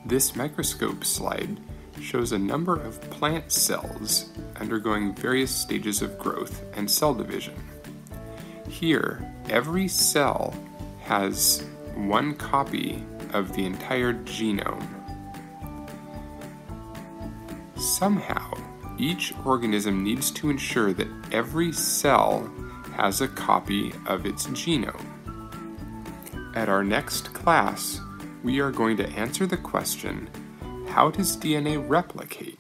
This microscope slide shows a number of plant cells undergoing various stages of growth and cell division. Here, every cell has one copy of the entire genome. Somehow, each organism needs to ensure that every cell has a copy of its genome. At our next class, we are going to answer the question, how does DNA replicate?